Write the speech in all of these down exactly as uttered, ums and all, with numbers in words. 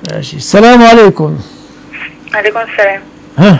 ماشي. السلام عليكم. عليكم السلام. ها.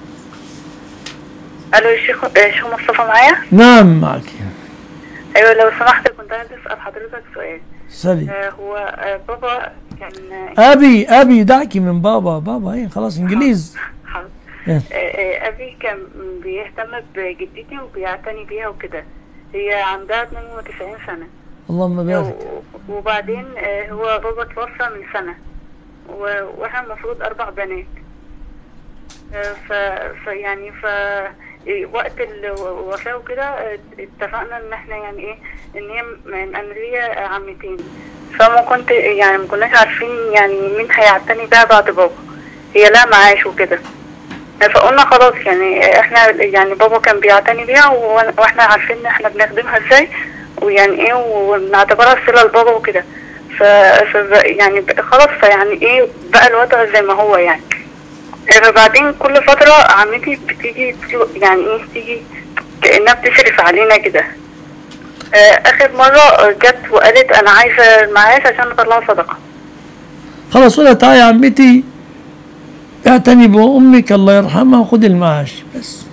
الو يا شيخ، شيخ مصطفى معايا؟ نعم معك. ايوه لو سمحت كنت عايز اسال حضرتك سؤال. سلي. آه هو آه بابا كان ابي ابي دعكي من بابا بابا ايه خلاص انجليز. حاضر. إيه؟ آه آه ابي كان بيهتم بجدتي وبيعتني بيها وكده. هي عندها اتنين وتسعين سنه. اللهم بارك. وبعدين آه هو بابا توفى من سنه واحنا المفروض اربع بنات. آه ف فيعني ف وقت الوفاه وكده اتفقنا ان احنا يعني ايه ان هي انا ليا عمتين، فما كنت يعني ما كناش عارفين يعني مين هيعتني بيها بعد بابا. هي لها معاش وكده، فقلنا خلاص يعني احنا يعني بابا كان بيعتني بيها واحنا عارفين ان احنا بنخدمها ازاي ويعني ايه ونعتبرها صله لبابا وكده. ف يعني خلاص فيعني ايه بقى الوضع زي ما هو يعني. فبعدين كل فترة عمتي بتيجي يعني ايه تيجي كأنها بتصرف علينا كده. آخر مرة جت وقالت أنا عايزة المعاش عشان أطلعها صدقة. خلاص ولا تعالي يا عمتي اعتني بأمك الله يرحمها وخدي المعاش بس.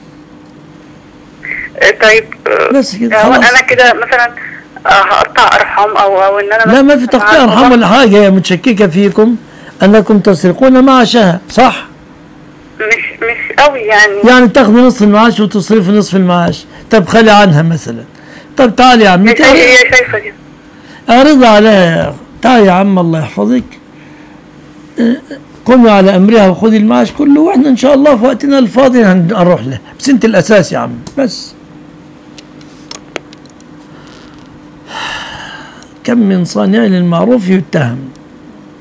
طيب بس كده خلاص. أنا كده مثلا هقطع أرحام أو أو إن أنا لا ما في تقطيع أرحام ولا حاجة، هي متشككة فيكم أنكم تسرقون معاشها صح؟ مش مش قوي يعني. يعني تاخذي نصف المعاش وتصرفي نصف المعاش، طب خلي عنها مثلا. طب تعالي يا عمتي. هي شايفه كده. اعرضي عليها، تعالي يا عم الله يحفظك، قومي على امرها وخذي المعاش كله واحنا ان شاء الله في وقتنا الفاضي هنروح له، بس انت الاساس يا عم بس. كم من صانع للمعروف يتهم.